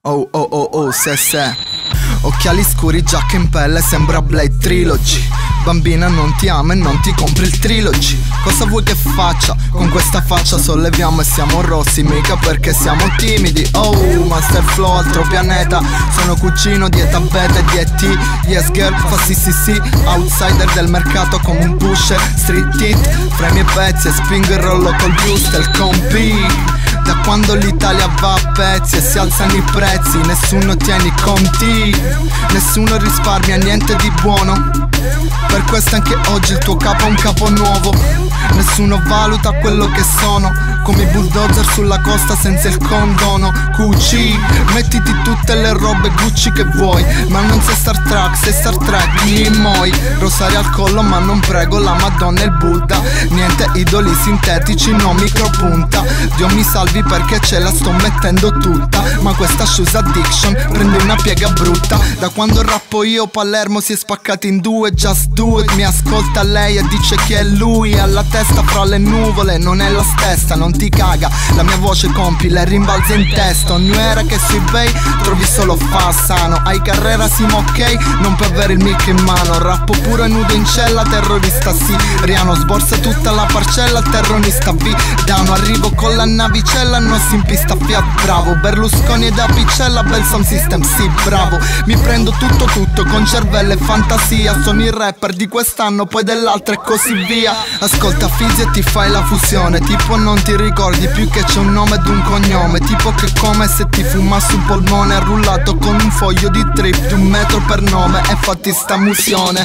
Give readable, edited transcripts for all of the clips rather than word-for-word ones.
Oh oh oh oh, se. Occhiali scuri, giacca in pelle, sembra Blade Trilogy. Bambina non ti ama e non ti compri il Trilogy. Cosa vuoi che faccia? Con questa faccia solleviamo e siamo rossi, mica perché siamo timidi. Oh, Master Flow, altro pianeta. Sono cugino di Eta Beta e di E.T. Yes girl, fa sì, outsider del mercato come un pusher. Street hit, fra i miei pezzi e spingo il rollo col boost e il compi. Da quando l'Italia va a pezzi e si alzano i prezzi, nessuno tiene i conti, nessuno risparmia niente di buono. Per questo anche oggi il tuo capo è un capo nuovo. Nessuno valuta quello che sono, come i bulldozer sulla costa senza il condono. QC, mettiti tutte le robe Gucci che vuoi, ma non sei Star Trek, sei Star Trek, Nimoy. Rosario al collo ma non prego la Madonna e il Buddha. Niente idoli sintetici, no micropunta. Dio mi salvi perché ce la sto mettendo tutta, ma questa shoes addiction prende una piega brutta. Da quando rappo io Palermo si è spaccato in due. Just do it, mi ascolta lei e dice che è lui. Alla testa fra le nuvole, non è la stessa, non ti caga. La mia voce compi, le rimbalza in testa. Ogni era che su eBay trovi solo fa sano. Hai carriera sim ok, non puoi avere il milk in mano. Rappo puro e nudo in cella, terrorista sì. Riano sborsa tutta la parcella, terrorista V. Dano arrivo con la navicella, non si in pista Fiat bravo. Berlusconi ed apicella, bel sound system sì bravo. Mi prendo tutto con cervello e fantasia. Sono il rapper di quest'anno, poi dell'altro e così via. Ascolta Fizzy e ti fai la fusione, tipo non ti ricordi più che c'è un nome ed un cognome. Tipo che come se ti fumassi un polmone arrullato con un foglio di trip di 1 metro per nome e fatti sta musione.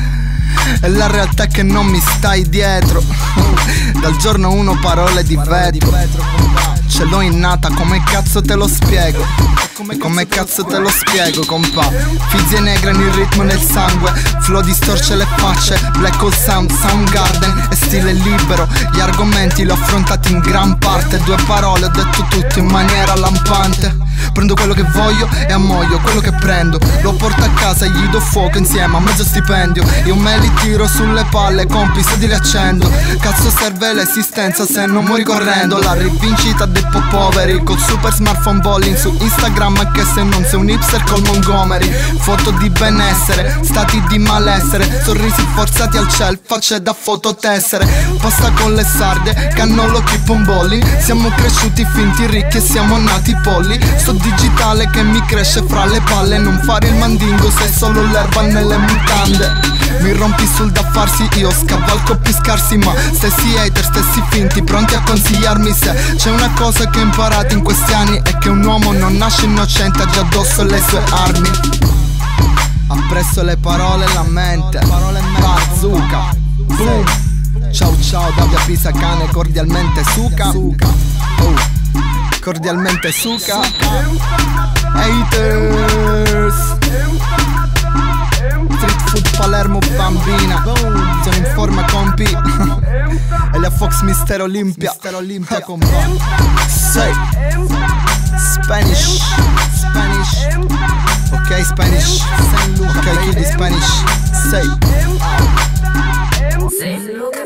E la realtà è che non mi stai dietro. Dal giorno 1 parole di vetro. Ce l'ho innata, come cazzo te lo spiego? Come cazzo te lo spiego, compà? Fizzy e negra nel ritmo nel sangue. Flow distorce le facce, Black Hole Sound, Soundgarden e stile libero. Gli argomenti li ho affrontati in gran parte. 2 parole, ho detto tutto in maniera lampante. Prendo quello che voglio e ammoglio quello che prendo. Lo porto a casa e gli do fuoco insieme a mezzo stipendio. Io me li tiro sulle palle, compi se li accendo. Cazzo serve l'esistenza se non muori correndo. La rivincita dei poveri col super smartphone bowling su Instagram. Anche se non sei un hipster col Montgomery. Foto di benessere, stati di malessere, sorrisi forzati al ciel, facce da fototessere. Pasta con le sarde, cannolo keep on bowling. Siamo cresciuti finti ricchi e siamo nati polli. Sto digitale che mi cresce fra le palle. Non fare il mandingo se solo l'erba nelle mutande. Mi rompi sul da farsi, io scavalco più scarsi. Ma stessi hater, stessi finti, pronti a consigliarmi se c'è una cosa che ho imparato in questi anni è che un uomo non nasce innocente, ha già addosso le sue armi. Appresso le parole e la mente. Bazooka, boom. Ciao da via Pisa cane, cordialmente suca. Cordialmente suca. Haters. Street food Palermo bambina. Sono in forma compi. Elia Fox Mister Olimpia compa. Sei Spanish. Ok Spanish. Ok chiudi Spanish. Sei